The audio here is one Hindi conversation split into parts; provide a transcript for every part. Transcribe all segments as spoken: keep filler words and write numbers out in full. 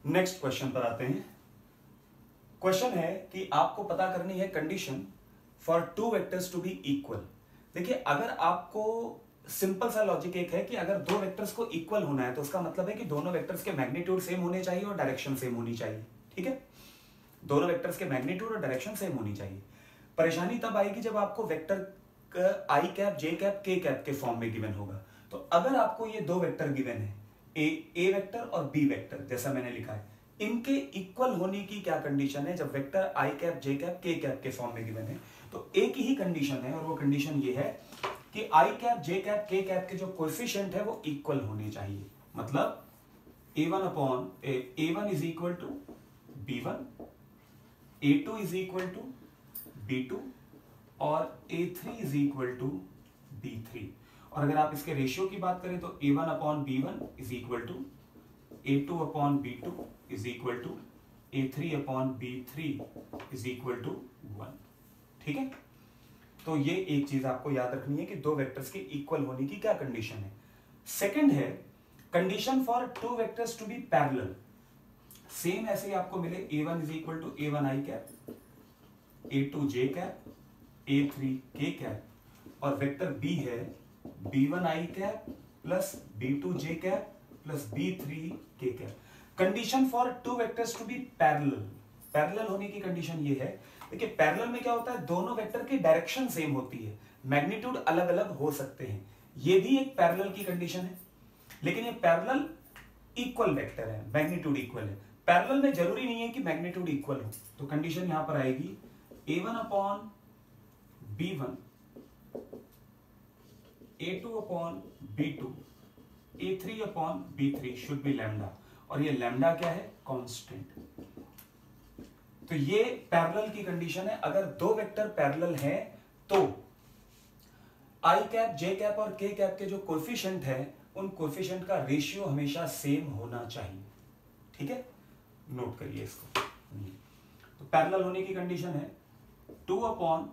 नेक्स्ट क्वेश्चन पर आते हैं। क्वेश्चन है कि आपको पता करनी है condition for two vectors to be equal. देखिए, अगर आपको सिंपल सा लॉजिक एक है कि अगर दो वेक्टर्स को इक्वल होना है तो उसका मतलब है कि दोनों वेक्टर्स के मैग्नीट्यूड सेम होने चाहिए और डायरेक्शन सेम होनी चाहिए। ठीक है, दोनों वेक्टर्स के मैग्नीट्यूड और डायरेक्शन सेम होनी चाहिए। परेशानी तब आएगी जब आपको vector I cap, J cap, K cap के फॉर्म में गिवन होगा। तो अगर आपको ये दो वेक्टर गिवन है, ए ए वेक्टर और बी वेक्टर, जैसा मैंने लिखा है, इनके इक्वल होने की क्या कंडीशन है? जब vector I cap, J cap, K cap के फॉर्म में गिवन है तो एक ही कंडीशन है, और वो कंडीशन ये है कि I cap, J cap, K cap के जो कोएफिशिएंट है वो इक्वल होने चाहिए। मतलब A one upon A one is equal to B one, A two is equal to B two और A three is equal to B three. और अगर आप इसके रेशियो की बात करें तो A one upon B one is equal to A two upon B two is equal to A three upon B three is equal to one. ठीक है, तो ये एक चीज आपको याद रखनी है कि दो वेक्टर्स के इक्वल होने की क्या कंडीशन है। सेकंड है condition for two vectors to be parallel. Same ऐसे ही आपको मिले A one is equal to A one I cap, A two J cap, A three K cap, और वेक्टर बी है B one I cap plus B two J cap plus B three K cap. Condition for two vectors to be parallel. Parallel होने की कंडीशन ये है, देखिए पैरेलल में क्या होता है, दोनों वेक्टर की डायरेक्शन सेम होती है, मैग्नीट्यूड अलग अलग हो सकते हैं। ये भी एक पैरेलल की कंडीशन है, लेकिन ये पैरेलल इक्वल वेक्टर है, मैग्नीट्यूड इक्वल है। पैरेलल में जरूरी नहीं है कि मैग्नीट्यूड इक्वल हो। तो कंडीशन यहां पर आएगी A one upon B one, A two upon B two, A three upon B three should be lambda, और ये लैम्डा क्या है? कांस्टेंट। तो ये पैरेलल की कंडीशन है। अगर दो वेक्टर पैरेलल हैं तो आई कैप, जे कैप और के कैप के जो कोएफिशिएंट है उन कोएफिशिएंट का रेशियो हमेशा सेम होना चाहिए। ठीक है, नोट करिए इसको। तो पैरेलल होने की कंडीशन है two upon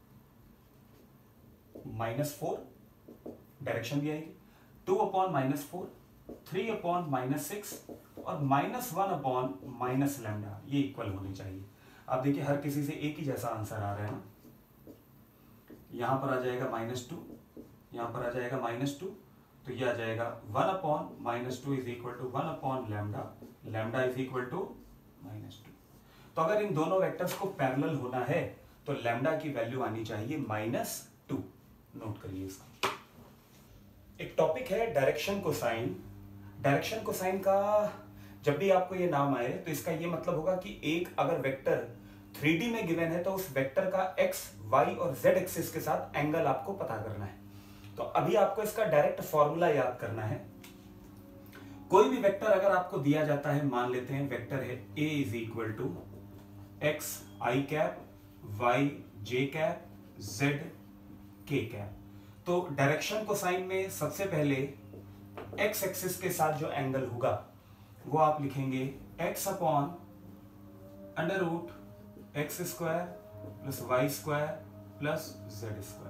minus four, direction भी आएगी, two upon minus four, three upon minus six और minus one upon minus lambda, ये इक्वल होने चाहिए। आप देखिए हर किसी से एक ही जैसा आंसर आ रहा है ना। यहां पर आ जाएगा माइनस टू, यहां पर आ जाएगा माइनस टू, तो ये आ जाएगा one upon minus two is equal to one upon lambda, lambda is equal to minus two. तो अगर इन दोनों वेक्टर्स को पैरेलल होना है तो लैम्डा की वैल्यू आनी चाहिए माइनस टू। नोट करिए इसको। एक टॉपिक है डायरेक्शन कोसाइन। डायरेक्शन कोसाइन का जब भी आपको ये नाम आए तो इसका ये मतलब होगा कि एक अगर वेक्टर थ्री डी में गिवन है तो उस वेक्टर का एक्स, वाई और जेड एक्सिस के साथ एंगल आपको पता करना है। तो अभी आपको इसका डायरेक्ट फॉर्मूला याद करना है। कोई भी वेक्टर अगर आपको दिया जाता है, मान लेते हैं वेक्टर है a is equal to x i cap, y j cap, z k cap. तो डायरेक्शन कोसाइन में सबसे पहले एक्स एक्सिस के साथ जो एंगल होगा वो आप लिखेंगे x upon under root x square plus y square plus z square.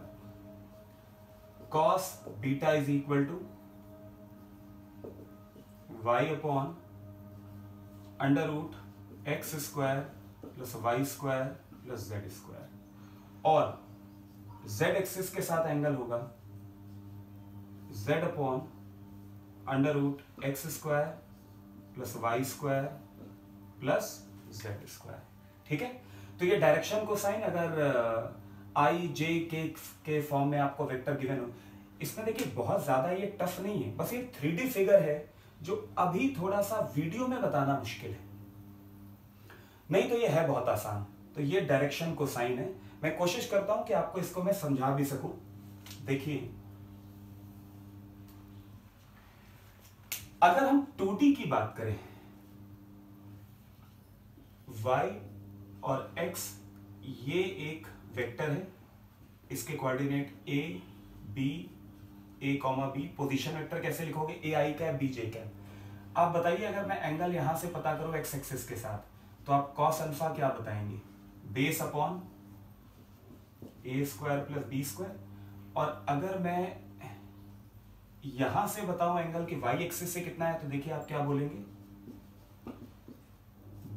Cos beta is equal to y upon under root x square plus y square plus z square, और जेड एक्सिस के साथ एंगल होगा z upon under root x square plus y square plus z square. ठीक है, तो ये डायरेक्शन कोसाइन अगर आई जे के के फॉर्म में आपको वेक्टर गिवन हो, इसमें देखिए बहुत ज्यादा ये टफ नहीं है, बस ये थ्री डी फिगर है जो अभी थोड़ा सा वीडियो में बताना मुश्किल है, नहीं तो ये है बहुत आसान। तो ये डायरेक्शन कोसाइन है। मैं कोशिश करता हूं कि आपको इसको मैं समझा भी सकूं। देखिए, अगर हम टू डी की बात करें, y और x ये एक वेक्टर है, इसके coordinate a, b, a, b। Position vector कैसे लिखोगे? A i cap, b j cap. आप बताइए अगर मैं एंगल यहां से पता करूं x एक्सिस के साथ, तो आप कॉस अल्फा क्या बताएंगे? Base upon a square plus b square. और अगर मैं यहां से बताऊं एंगल कि वाई एक्सिस से कितना है, तो देखिए आप क्या बोलेंगे?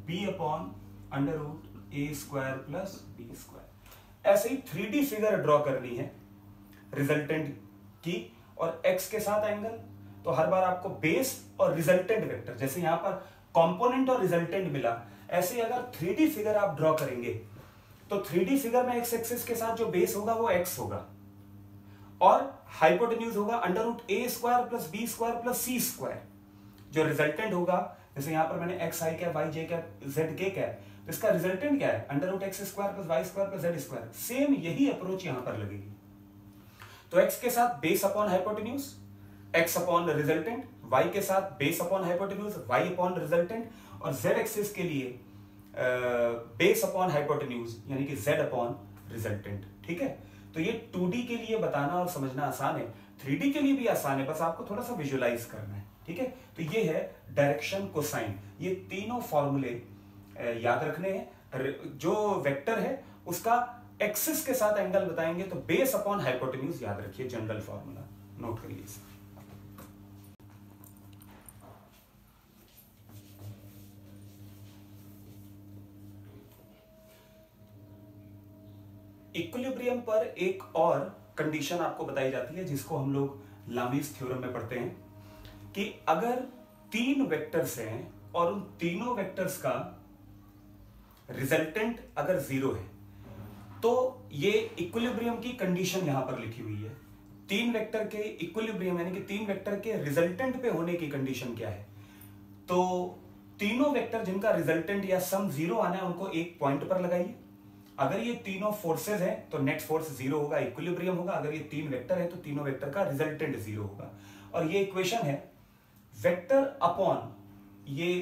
B upon under root a square plus b square. ऐसे ही थ्री डी फिगर ड्रॉ करनी है रिजल्टेंट की और x के साथ एंगल, तो हर बार आपको बेस और रिजल्टेंट वेक्टर, जैसे यहां पर कंपोनेंट और रिजल्टेंट मिला, ऐसे अगर थ्री डी फिगर आप ड्रॉ करेंगे तो थ्री डी फिगर में एक्स एक्सिस के साथ जो बेस होगा वो x होगा और हाइपोटेन्यूज होगा under root a square plus b square plus c square. जो रिजल्टेंट होगा, जैसे यहां पर मैंने x i cap y j cap z k cap, तो इसका रिजल्टेंट क्या है? Under root x square plus y square plus z square. Same यही अप्रोच यहां पर लगेगी। तो x के साथ base upon hypotenuse, x upon resultant, y के साथ base upon hypotenuse, y upon resultant, और z एक्सिस के लिए बेस अपॉन हाइपोटेन्यूज यानी कि z अपॉन रिजल्टेंट। ठीक है, तो ये टू डी के लिए बताना और समझना आसान है, थ्री डी के लिए भी आसान है, बस आपको थोड़ा सा विजुअलाइज करना है। ठीक है, तो ये है डायरेक्शन, कोसाइन, ये तीनों फॉर्मूले याद रखने हैं। जो वेक्टर है उसका एक्सिस के साथ एंगल बताएंगे तो बेस अपॉन हाइपोटेन्यूज याद रखिए, जनरल फॉर्मूला नोट करिए इसे। इक्विलिब्रियम पर एक और कंडीशन आपको बताई जाती है जिसको हम लोग लामीज थ्योरम में पढ़ते हैं कि अगर तीन वेक्टर्स हैं और उन तीनों वेक्टर्स का रिजल्टेंट अगर जीरो है तो ये इक्विलिब्रियम की कंडीशन यहां पर लिखी हुई है। तीन वेक्टर के इक्विलिब्रियम यानी कि तीन वेक्टर के रिजल्टेंट पे होने की कंडीशन क्या है? तो तीनों वेक्टर जिनका रिजल्टेंट या सम जीरो आना है उनको एक पॉइंट पर लगाइए। अगर ये तीनों फोर्सेस हैं तो नेट फोर्स जीरो होगा, इक्विलिब्रियम होगा। अगर ये तीन वेक्टर है तो तीनों वेक्टर का रिजल्टेंट जीरो होगा। और ये इक्वेशन है वेक्टर अपॉन ये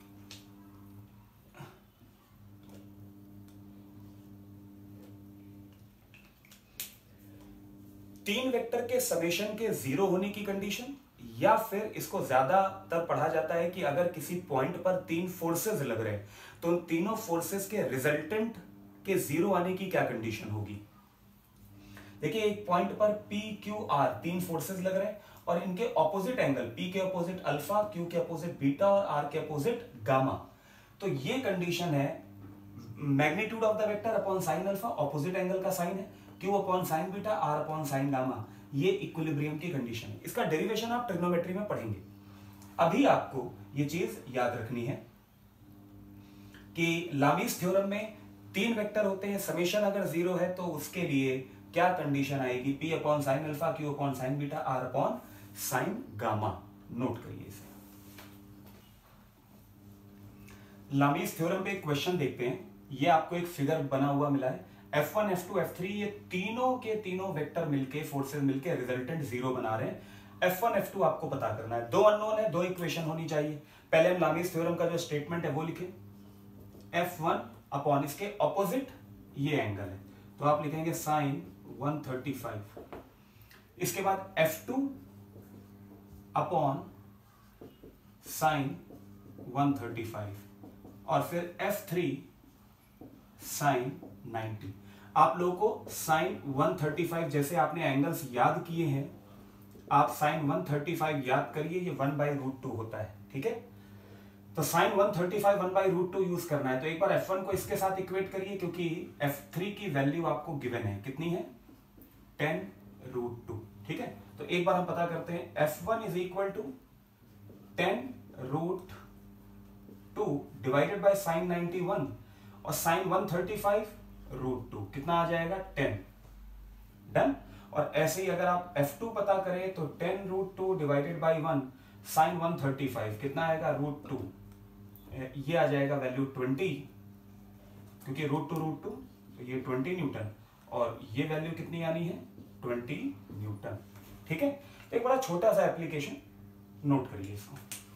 तीन वेक्टर के समेशन के जीरो होने की कंडीशन, या फिर इसको ज्यादातर पढ़ा जाता है कि अगर किसी पॉइंट पर तीन फोर्सेस लग रहे हैं तो उन तीनों फोर्सेस के रिजल्टेंट के जीरो आने की क्या कंडीशन होगी। देखिए एक पॉइंट पर P Q R तीन फोर्सेस लग रहे हैं और इनके ऑपोजिट एंगल, P के ऑपोजिट अल्फा, Q के ऑपोजिट बीटा और R के ऑपोजिट गामा। तो ये कंडीशन है magnitude of the vector upon sine alpha, opposite angle का साइन है, Q upon sine beta, R upon sine gamma. ये इक्विलिब्रियम की कंडीशन है। इसका डेरिवेशन आप ट्रिग्नोमेट्री में पढ़ेंगे। अभी आपको ये चीज याद रखनी है कि लामीज थ्योरम में तीन वेक्टर होते हैं, समेशन अगर जीरो है तो उसके लिए क्या कंडीशन आएगी? P upon sine alpha, Q upon sine beta, R upon sine gamma. Note करिए इसे। लामीज थ्योरम पे एक क्वेश्चन देखते हैं। ये आपको एक फिगर बना हुआ मिला है, F one, F two, F three, ये तीनों के तीनों वेक्टर मिलके, फोर्सेस मिलके रिजल्टेंट जीरो बना रहे हैं। एफ वन, एफ टू आपको पता करना है। दो अननोन है, दो इक्वेशन होनी चाहिए। पहले हम लामीज थ्योरम का जो स्टेटमेंट है वो लिखें, एफ वन अपॉन इसके ऑपोजिट ये एंगल है तो आप लिखेंगे साइन वन थर्टी फाइव। इसके बाद F two upon sine one thirty five और फिर एफ थ्री साइन नाइंटी। आप लोगों को साइन वन थर्टी फाइव जैसे आपने एंगल्स याद किए हैं, आप साइन वन थर्टी फाइव याद करिए, ये वन बाई रूट टू होता है। ठीक है, तो sine one thirty five one by root two use करना है। तो एक बार एफ वन को इसके साथ इक्वेट करिए क्योंकि एफ थ्री की वैल्यू आपको गिवन है, कितनी है? Ten root two. ठीक है, तो एक बार हम पता करते हैं, F one is equal to ten root two divided by sine ninety one और sine one thirty five root two, कितना आ जाएगा? टेन। डन। और ऐसे ही अगर आप एफ टू पता करें तो ten root two divided by one sine one thirty five कितना आएगा? Root two. ये आ जाएगा वैल्यू ट्वेंटी, क्योंकि रूट टू रूट टू तो ये ट्वेंटी न्यूटन और ये वैल्यू कितनी आनी है? Twenty newton. ठीक है, एक बड़ा छोटा सा एप्लीकेशन, नोट करिए इसको।